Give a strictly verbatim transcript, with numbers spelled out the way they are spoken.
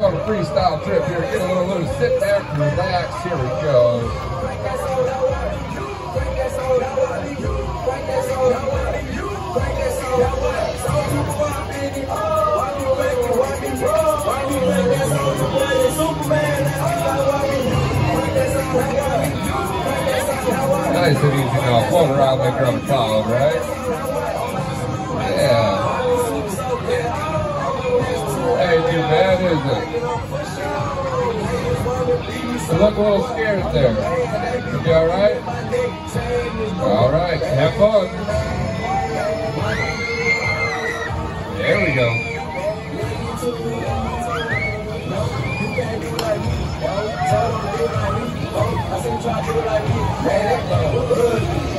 on a freestyle trip here. Get a little loose. Sit back and relax. Here we go. Nice and easy now. Float around like you're on a cloud, right? Yeah. Ain't too bad, is it? You look a little scared there. You alright? Alright, have fun. There we go. I said try to do it like me.